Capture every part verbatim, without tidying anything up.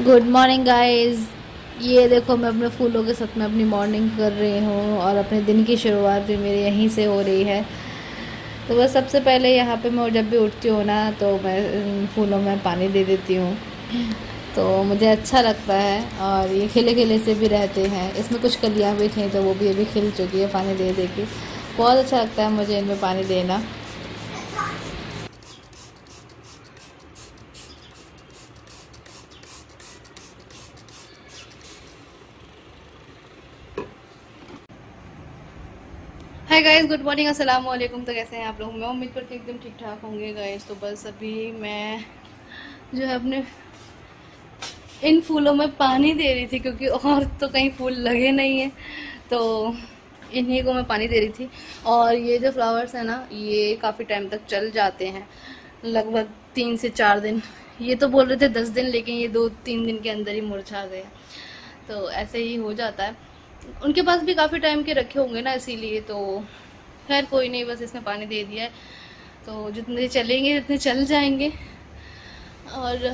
Good morning guys. ये देखो मैं अपने फूलों के साथ में अपनी मॉर्निंग कर रही हूँ और अपने दिन की शुरुआत भी मेरी यहीं से हो रही है। तो बस सबसे पहले यहाँ पे मैं जब भी उठती हूँ ना तो मैं फूलों में पानी दे देती हूँ। तो मुझे अच्छा लगता है और ये खिले खिले से भी रहते हैं। इसमें कुछ कलियाँ भी थी तो वो भी अभी खिल चुकी है पानी दे दे के। बहुत अच्छा लगता है मुझे इनमें पानी देना। हाय गाइस, गुड मॉर्निंग, अस्सलाम वालेकुम। तो कैसे हैं आप लोग? मैं उम्मीद करती हूँ एकदम ठीक ठाक होंगे गाइस। तो बस अभी मैं जो है अपने इन फूलों में पानी दे रही थी क्योंकि और तो कहीं फूल लगे नहीं है, तो इन्हीं को मैं पानी दे रही थी। और ये जो फ्लावर्स हैं ना, ये काफ़ी टाइम तक चल जाते हैं, लगभग तीन से चार दिन। ये तो बोल रहे थे दस दिन, लेकिन ये दो तीन दिन के अंदर ही मुरझा गए। तो ऐसे ही हो जाता है। उनके पास भी काफ़ी टाइम के रखे होंगे ना, इसीलिए। तो खैर कोई नहीं, बस इसमें पानी दे दिया है तो जितने चलेंगे उतने चल जाएंगे। और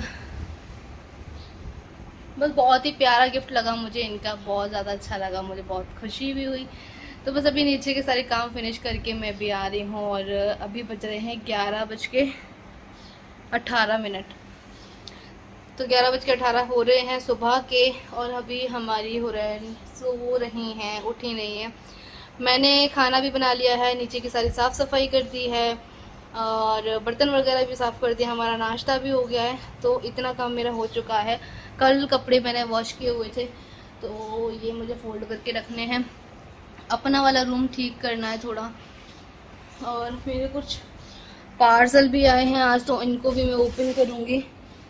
बस बहुत ही प्यारा गिफ्ट लगा मुझे इनका, बहुत ज़्यादा अच्छा लगा, मुझे बहुत खुशी भी हुई। तो बस अभी नीचे के सारे काम फिनिश करके मैं भी आ रही हूँ। और अभी बज रहे हैं ग्यारह बज के अट्ठारह मिनट। तो ग्यारह बज के अठारह हो रहे हैं सुबह के। और अभी हमारी हो रहे सो रही हैं, उठी नहीं है। मैंने खाना भी बना लिया है, नीचे की सारी साफ़ सफाई कर दी है और बर्तन वगैरह भी साफ़ कर दिया, हमारा नाश्ता भी हो गया है। तो इतना काम मेरा हो चुका है। कल कपड़े मैंने वॉश किए हुए थे तो ये मुझे फोल्ड करके रखने हैं। अपना वाला रूम ठीक करना है थोड़ा। और मेरे कुछ पार्सल भी आए हैं आज, तो इनको भी मैं ओपन करूँगी।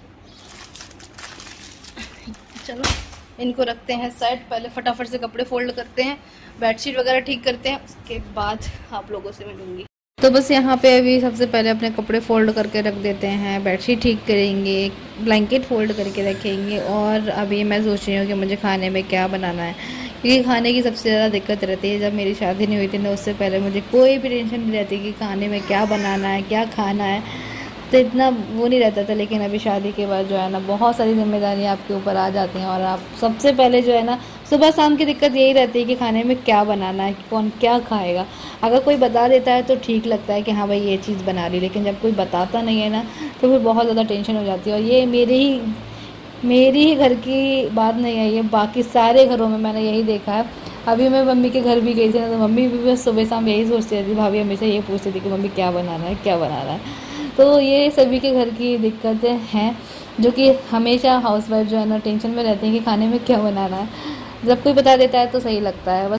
चलो इनको रखते हैं साइड, पहले फटाफट से कपड़े फोल्ड करते हैं, बेडशीट वगैरह ठीक करते हैं, उसके बाद आप लोगों से मिलूंगी। तो बस यहाँ पे अभी सबसे पहले अपने कपड़े फोल्ड करके रख देते हैं, बेडशीट ठीक करेंगे, ब्लैंकेट फोल्ड करके रखेंगे। और अभी मैं सोच रही हूँ कि मुझे खाने में क्या बनाना है, क्योंकि खाने की सबसे ज़्यादा दिक्कत रहती है। जब मेरी शादी नहीं हुई थी ना, उससे पहले मुझे कोई भी टेंशन नहीं रहती कि खाने में क्या बनाना है, क्या खाना है, तो इतना वो नहीं रहता था। लेकिन अभी शादी के बाद जो है ना, बहुत सारी जिम्मेदारियाँ आपके ऊपर आ जाती हैं और आप सबसे पहले जो है ना, सुबह शाम की दिक्कत यही रहती है कि खाने में क्या बनाना है, कौन क्या खाएगा। अगर कोई बता देता है तो ठीक लगता है कि हाँ भाई ये चीज़ बना ली, लेकिन जब कोई बताता नहीं है ना तो फिर बहुत ज़्यादा टेंशन हो जाती है। और ये मेरे ही मेरी ही घर की बात नहीं है, ये बाकी सारे घरों में मैंने यही देखा है। अभी मैं मम्मी के घर भी गई थी ना, तो मम्मी भी बस सुबह शाम यही सोचती रहती, भाभी हमेशा ये पूछती थी कि मम्मी क्या बनाना है, क्या बनाना है। तो ये सभी के घर की दिक्कतें हैं, जो कि हमेशा हाउसवाइफ जो है ना टेंशन में रहती हैं कि खाने में क्या बनाना है। जब कोई बता देता है तो सही लगता है बस।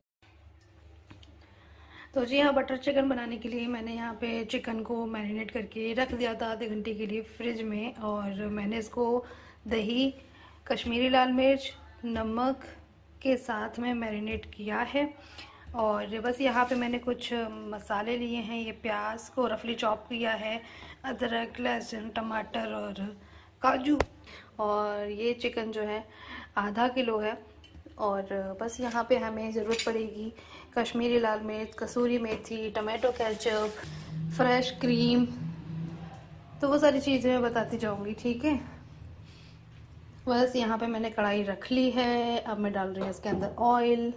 तो जी हाँ, बटर चिकन बनाने के लिए मैंने यहाँ पे चिकन को मैरिनेट करके रख दिया था आधे घंटे के लिए फ्रिज में। और मैंने इसको दही, कश्मीरी लाल मिर्च, नमक के साथ में मैरिनेट किया है। और बस यहाँ पे मैंने कुछ मसाले लिए हैं। ये प्याज को रफली चॉप किया है, अदरक, लहसुन, टमाटर और काजू। और ये चिकन जो है आधा किलो है। और बस यहाँ पे हमें ज़रूरत पड़ेगी कश्मीरी लाल मिर्च, कसूरी मेथी, टमाटो केचप, फ्रेश क्रीम। तो वो सारी चीज़ें मैं बताती जाऊँगी, ठीक है। बस यहाँ पे मैंने कढ़ाई रख ली है। अब मैं डाल रही हूँ इसके अंदर ऑयल।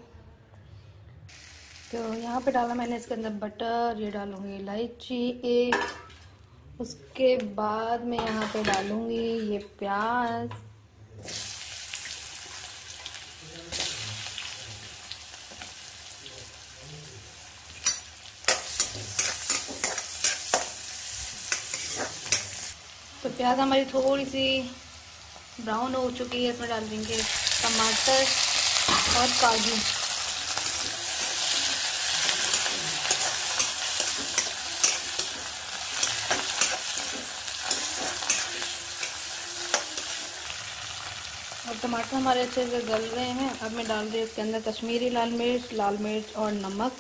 तो यहाँ पे डाला मैंने इसके अंदर बटर, ये डालूँगी इलायची एक, उसके बाद मैं यहाँ पे डालूँगी ये प्याज, तो प्याज हमारी थोड़ी सी ब्राउन हो चुकी है। इसमें डाल देंगे टमाटर और काजू। और टमाटर हमारे अच्छे से गल रहे हैं। अब मैं डाल रही हूँ इसके अंदर कश्मीरी लाल मिर्च, लाल मिर्च और नमक।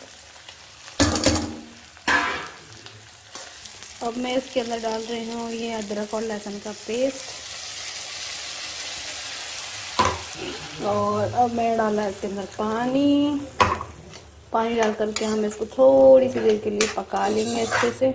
अब मैं इसके अंदर डाल रही हूँ ये अदरक और लहसुन का पेस्ट। और अब मैं डाला है इसके अंदर पानी। पानी डाल करके हम इसको थोड़ी सी देर के लिए पका लेंगे अच्छे से।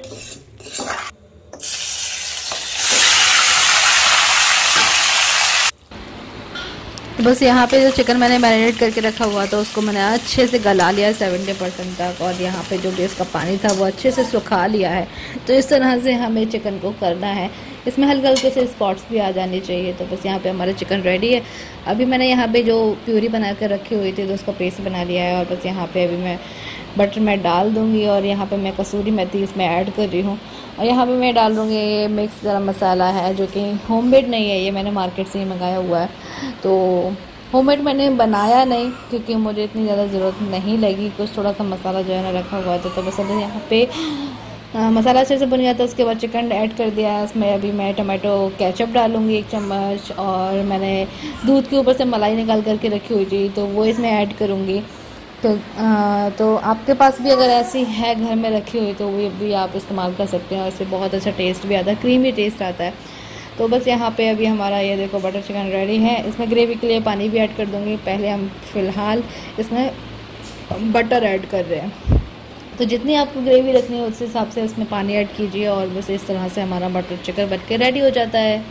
तो बस यहाँ पे जो चिकन मैंने मैरिनेट करके रखा हुआ था उसको मैंने अच्छे से गला लिया सेवेंटी परसेंट तक, और यहाँ पे जो भी इसका पानी था वो अच्छे से सुखा लिया है। तो इस तरह से हमें चिकन को करना है। इसमें हल्के हल्के से स्पॉट्स भी आ जाने चाहिए। तो बस यहाँ पे हमारा चिकन रेडी है। अभी मैंने यहाँ पे जो प्यूरी बना कर रखी हुई थी तो उसका पेस्ट बना लिया है, और बस यहाँ पे अभी मैं बटर में डाल दूँगी, और यहाँ पे मैं कसूरी मेथी इसमें ऐड कर रही हूँ। और यहाँ पे मैं डाल दूँगी ये मिक्स गरम मसाला है, जो कि होममेड नहीं है, ये मैंने मार्केट से ही मंगाया हुआ है। तो होममेड मैंने बनाया नहीं क्योंकि मुझे इतनी ज़्यादा ज़रूरत नहीं लगी, कुछ थोड़ा सा मसाला जो है ना रखा हुआ था। तो बस अभी यहाँ पे आ, मसाला अच्छे से बन गया था। उसके बाद चिकन ऐड कर दिया है। इसमें अभी मैं टमाटो केचप डालूँगी एक चम्मच, और मैंने दूध के ऊपर से मलाई निकाल करके रखी हुई थी तो वो इसमें ऐड करूँगी। तो आ, तो आपके पास भी अगर ऐसी है घर में रखी हुई तो वो भी आप इस्तेमाल कर सकते हैं, और इससे बहुत अच्छा टेस्ट भी आता है, क्रीमी टेस्ट आता है। तो बस यहाँ पे अभी हमारा ये देखो बटर चिकन रेडी है। इसमें ग्रेवी के लिए पानी भी ऐड कर दूँगी। पहले हम फ़िलहाल इसमें बटर ऐड कर रहे हैं, तो जितनी आपको ग्रेवी रखनी है उस हिसाब से इसमें पानी ऐड कीजिए, और बस इस तरह से हमारा बटर चिकन बन के रेडी हो जाता है।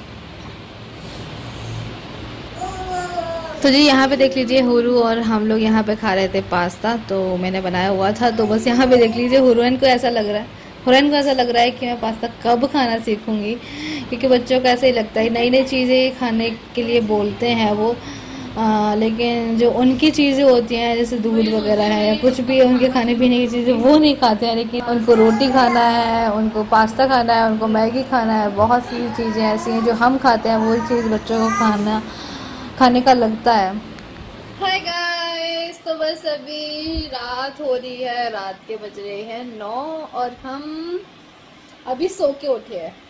तो जी यहाँ पे देख लीजिए हुरू और हम लोग यहाँ पे खा रहे थे पास्ता, तो मैंने बनाया हुआ था। तो बस यहाँ पे देख लीजिए हुरैन को ऐसा लग रहा है हुरैन को ऐसा लग रहा है कि मैं पास्ता कब खाना सीखूंगी, क्योंकि बच्चों को ऐसे ही लगता है नई नई चीज़ें खाने के लिए बोलते हैं वो, आ, लेकिन जो उनकी चीज़ें होती हैं जैसे दूध वगैरह है या कुछ भी उनके खाने पीने की चीज़ें वो नहीं खाते हैं, लेकिन उनको रोटी खाना है, उनको पास्ता खाना है, उनको मैगी खाना है। बहुत सी चीज़ें ऐसी हैं जो हम खाते हैं वो चीज़ बच्चों को खाना खाने का लगता है। हाय गाइस, तो बस अभी रात हो रही है, रात के बज रहे हैं नौ, और हम अभी सो के उठे हैं।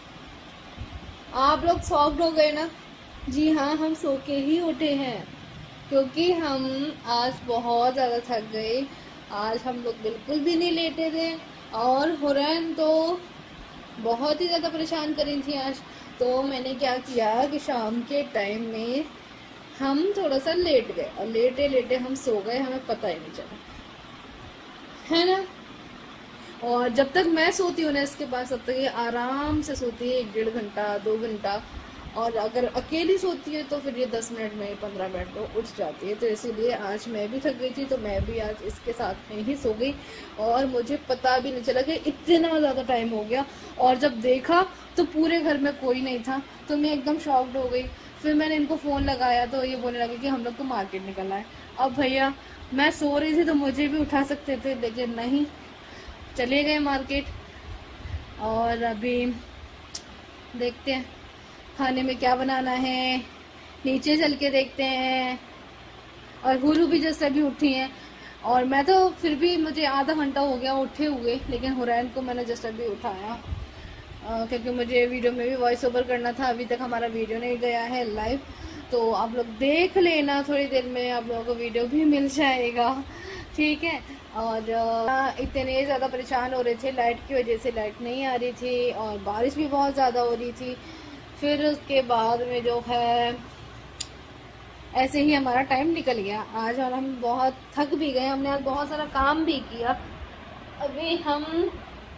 आप लोग शॉक्ड हो गए ना? जी हाँ, हम सो के ही उठे हैं, क्योंकि हम आज बहुत ज़्यादा थक गए। आज हम लोग बिल्कुल भी नहीं लेटे थे, और हुरैन तो बहुत ही ज़्यादा परेशान करी थी आज। तो मैंने क्या किया कि शाम के टाइम में हम थोड़ा सा लेट गए, और लेटे लेटे हम सो गए, हमें पता ही नहीं चला, है ना। और जब तक मैं सोती हूँ ना इसके पास, तब तक ये आराम से सोती है, एक डेढ़ घंटा दो घंटा। और अगर अकेली सोती है तो फिर ये दस मिनट में पंद्रह मिनट में उठ जाती है। तो इसीलिए आज मैं भी थक गई थी, तो मैं भी आज इसके साथ में ही सो गई, और मुझे पता भी नहीं चला कि इतना ज़्यादा टाइम हो गया। और जब देखा तो पूरे घर में कोई नहीं था, तो मैं एकदम शॉक्ड हो गई। फिर मैंने इनको फ़ोन लगाया तो ये बोलने लगे कि हम लोग को मार्केट निकलना है। अब भैया मैं सो रही थी तो मुझे भी उठा सकते थे, लेकिन नहीं, चले गए मार्केट। और अभी देखते हैं खाने में क्या बनाना है, नीचे चल के देखते हैं। और हुरू भी जस्ट अभी उठी हैं, और मैं तो फिर भी मुझे आधा घंटा हो गया उठे हुए, लेकिन हुरैन को मैंने जस्ट अभी उठाया क्योंकि मुझे वीडियो में भी वॉइस ओवर करना था। अभी तक हमारा वीडियो नहीं गया है लाइव, तो आप लोग देख लेना, थोड़ी देर में आप लोगों को वीडियो भी मिल जाएगा, ठीक है। और इतने ज़्यादा परेशान हो रहे थे लाइट की वजह से, लाइट नहीं आ रही थी, और बारिश भी बहुत ज़्यादा हो रही थी। फिर उसके बाद में जो है ऐसे ही हमारा टाइम निकल गया आज, और हम बहुत थक भी गए, हमने आज बहुत सारा काम भी किया। अभी हम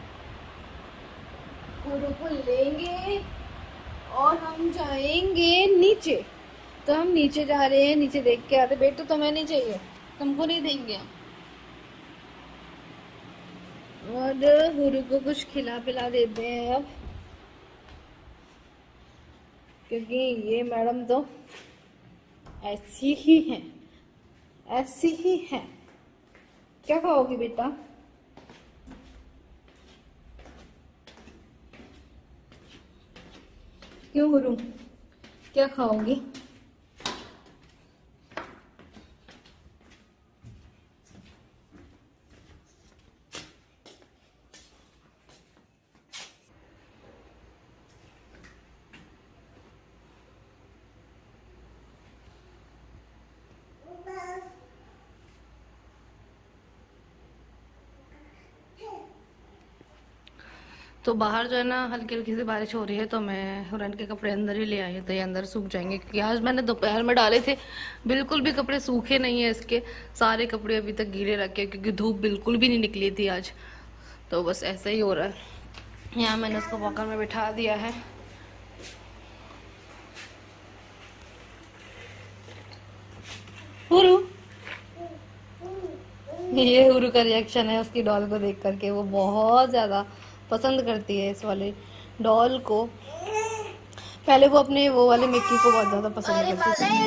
हुरू को लेंगे और हम जाएंगे नीचे। तो हम नीचे जा रहे हैं, नीचे देख के आते। बेट तो तुम्हें नहीं चाहिए, तुमको नहीं देंगे हम। और हुरू को कुछ खिला पिला देते हैं अब, क्योंकि ये मैडम तो ऐसी ही हैं, ऐसी ही हैं। क्या खाओगी बेटा? क्यों हुरू, क्या खाओगी? तो बाहर जो है ना हल्की हल्की सी बारिश हो रही है, तो मैं हुरैन के कपड़े अंदर ही ले आई, तो ये अंदर सूख जाएंगे, क्योंकि आज मैंने दोपहर में डाले थे, बिल्कुल भी कपड़े सूखे नहीं है इसके, सारे कपड़े अभी तक गीले रखे, क्योंकि धूप बिल्कुल भी नहीं निकली थी आज। तो बस ऐसा ही हो रहा है। यहाँ मैंने उसको वॉकर में बिठा दिया है। हुरू, ये हुरू का रिएक्शन है उसकी डॉल को देख करके। वो बहुत ज़्यादा पसंद करती है इस वाले डॉल को। पहले वो अपने वो वाले मिक्की को बहुत ज़्यादा पसंद करती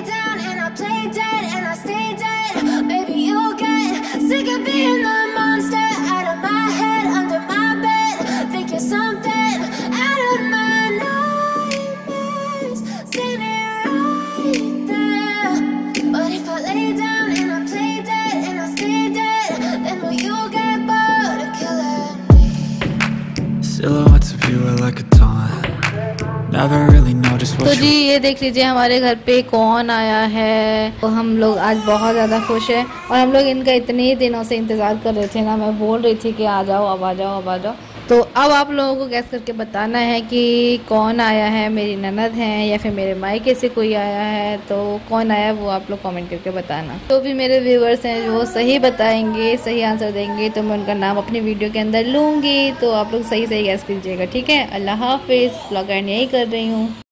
तो जी ये देख लीजिए हमारे घर पे कौन आया है। तो हम लोग आज बहुत ज़्यादा खुश हैं और हम लोग इनका इतने दिनों से इंतज़ार कर रहे थे ना। मैं बोल रही थी कि आ जाओ, अब आ जाओ, अब आ जाओ। तो अब आप लोगों को गैस करके बताना है कि कौन आया है। मेरी ननद हैं या फिर मेरे मायके से कोई आया है। तो कौन आया वो आप लोग कमेंट करके बताना। तो भी मेरे व्यूवर्स हैं वो सही बताएंगे, सही आंसर देंगे तो मैं उनका नाम अपनी वीडियो के अंदर लूँगी। तो आप लोग सही सही गैस कीजिएगा, ठीक है। अल्लाह हाफिज़। ब्लॉग एंड यही कर रही हूँ।